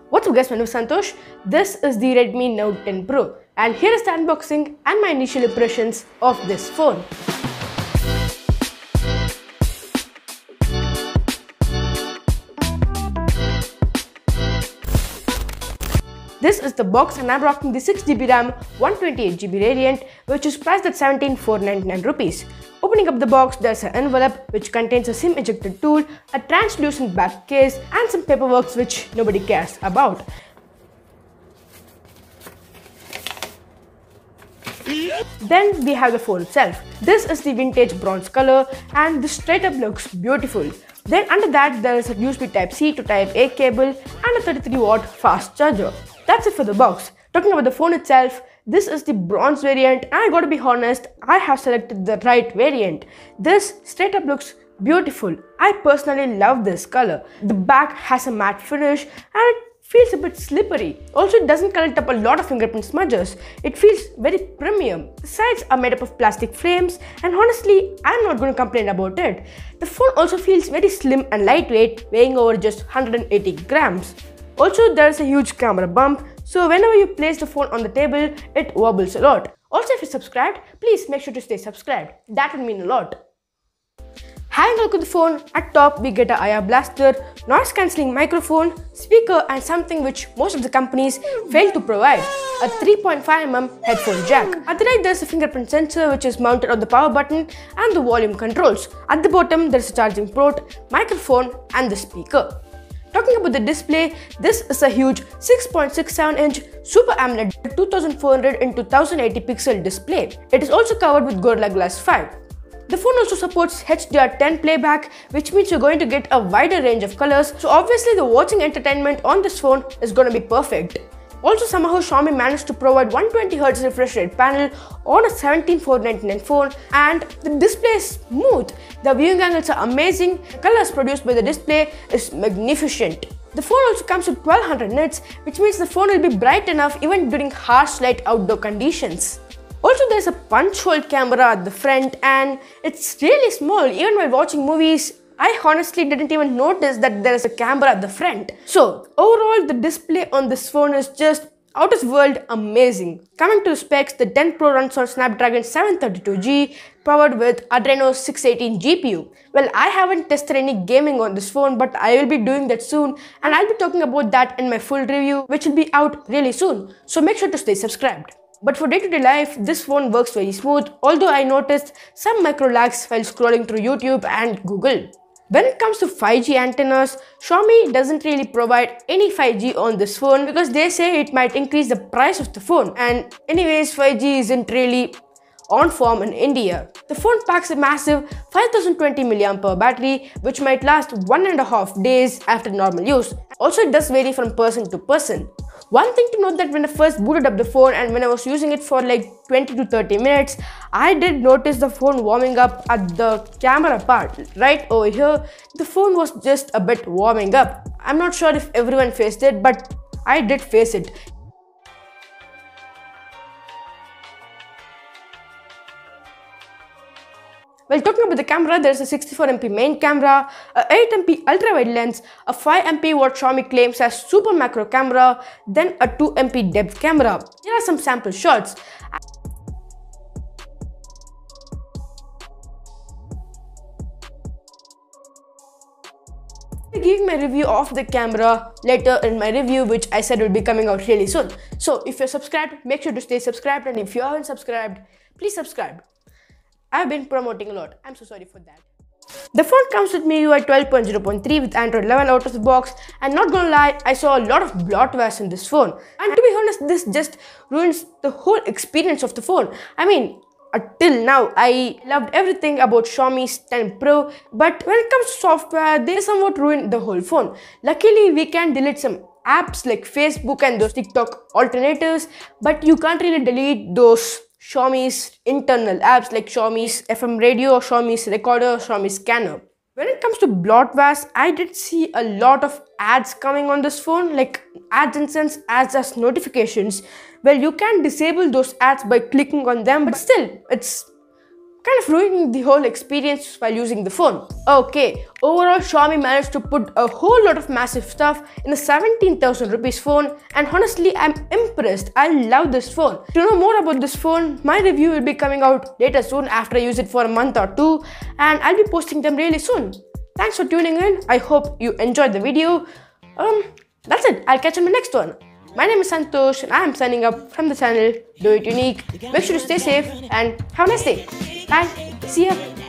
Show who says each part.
Speaker 1: What's up guys, my name is Santosh. This is the Redmi Note 10 Pro and here is the unboxing and my initial impressions of this phone. This is the box and I'm rocking the 6GB RAM 128GB variant which is priced at 17,499 rupees. Opening up the box, there's an envelope which contains a SIM ejector tool, a translucent back case and some paperwork which nobody cares about. Then we have the phone itself. This is the vintage bronze color and this straight up looks beautiful. Then under that there is a USB Type-C to Type-A cable and a 33-watt fast charger. That's it for the box. Talking about the phone itself, this is the bronze variant and I gotta be honest, I have selected the right variant. This straight up looks beautiful. I personally love this color. The back has a matte finish and it feels a bit slippery. Also, it doesn't collect up a lot of fingerprint smudges. It feels very premium. The sides are made up of plastic frames and honestly, I'm not going to complain about it. The phone also feels very slim and lightweight, weighing over just 180 grams. Also, there is a huge camera bump, so whenever you place the phone on the table, it wobbles a lot. Also, if you're subscribed, please make sure to stay subscribed. That would mean a lot. Having a look at the phone, at top we get a IR blaster, noise cancelling microphone, speaker and something which most of the companies fail to provide, a 3.5mm headphone jack. At the right there's a fingerprint sensor which is mounted on the power button and the volume controls. At the bottom there's a charging port, microphone and the speaker. Talking about the display, this is a huge 6.67-inch Super AMOLED 2400 x 1080 pixel display. It is also covered with Gorilla Glass 5. The phone also supports HDR10 playback, which means you're going to get a wider range of colors, so obviously the watching entertainment on this phone is going to be perfect. Also, somehow Xiaomi managed to provide 120Hz refresh rate panel on a 17,499 phone and the display is smooth. The viewing angles are amazing, the colors produced by the display is magnificent. The phone also comes with 1200 nits, which means the phone will be bright enough even during harsh light outdoor conditions. Also, there's a punch hole camera at the front and it's really small. Even while watching movies, I honestly didn't even notice that there is a camera at the front. So, overall the display on this phone is just out of this world amazing. Coming to specs, the 10 Pro runs on Snapdragon 732G powered with Adreno 618 GPU. Well, I haven't tested any gaming on this phone, but I will be doing that soon and I'll be talking about that in my full review which will be out really soon. So make sure to stay subscribed. But for day-to-day life, this phone works very smooth, although I noticed some micro lags while scrolling through YouTube and Google. When it comes to 5G antennas, Xiaomi doesn't really provide any 5G on this phone because they say it might increase the price of the phone, and anyways 5G isn't really on form in India. The phone packs a massive 5020 mAh battery which might last 1.5 days after normal use. Also, it does vary from person to person. One thing to note that when I first booted up the phone and when I was using it for like 20 to 30 minutes, I did notice the phone warming up at the camera part. Right over here, the phone was just a bit warming up. I'm not sure if everyone faced it, but I did face it. Well, talking about the camera, there's a 64MP main camera, a 8MP ultra-wide lens, a 5MP what Xiaomi claims as super macro camera, then a 2MP depth camera. Here are some sample shots. I'll be giving my review of the camera later in my review, which I said will be coming out really soon. So if you're subscribed, make sure to stay subscribed, and if you haven't subscribed, please subscribe. I've been promoting a lot. I'm so sorry for that. The phone comes with MIUI 12.0.3 with Android 11 out of the box, and not gonna lie, I saw a lot of bloatware in this phone. And to be honest, this just ruins the whole experience of the phone. I mean, until now, I loved everything about Xiaomi's 10 Pro, but when it comes to software, they somewhat ruined the whole phone. Luckily, we can delete some apps like Facebook and those TikTok alternatives, but you can't really delete those Xiaomi's internal apps like Xiaomi's FM radio, Xiaomi's recorder, Xiaomi's scanner. When it comes to bloatware, I did see a lot of ads coming on this phone, like ads in sense as notifications. Well, you can disable those ads by clicking on them, but still, it's kind of ruining the whole experience while using the phone. Okay, overall Xiaomi managed to put a whole lot of massive stuff in a 17,000 rupees phone, and honestly I'm impressed. I love this phone. To know more about this phone, my review will be coming out later soon after I use it for a month or two, and I'll be posting them really soon. Thanks for tuning in. I hope you enjoyed the video. That's it. I'll catch you in the next one. My name is Santosh and I am signing up from the channel Do It Unique. Make sure to stay safe and have a nice day. Bye. See ya.